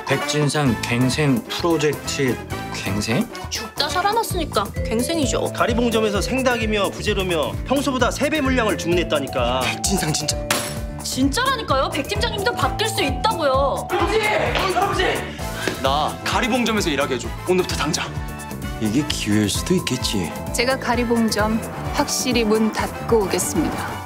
백진상 갱생 프로젝트 갱생? 죽다 살아났으니까 갱생이죠. 가리봉점에서 생닭이며 부재료며 평소보다 3배 물량을 주문했다니까. 백진상 진짜. 진짜라니까요. 백 팀장님도 바뀔 수 있다고요. 나 가리봉점에서 일하게 해줘. 오늘부터 당장. 이게 기회일 수도 있겠지. 제가 가리봉점 확실히 문 닫고 오겠습니다.